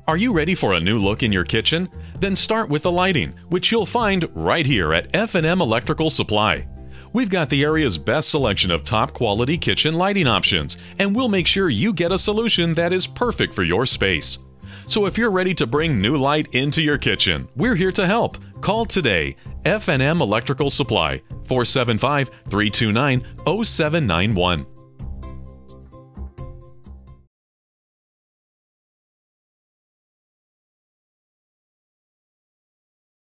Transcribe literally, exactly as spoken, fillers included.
Are you ready for a new look in your kitchen? Then start with the lighting, which you'll find right here at F and M Electrical Supply. We've got the area's best selection of top quality kitchen lighting options, and we'll make sure you get a solution that is perfect for your space. So if you're ready to bring new light into your kitchen, we're here to help. Call today. F and M Electrical Supply, four seven five, three two nine, zero seven nine one.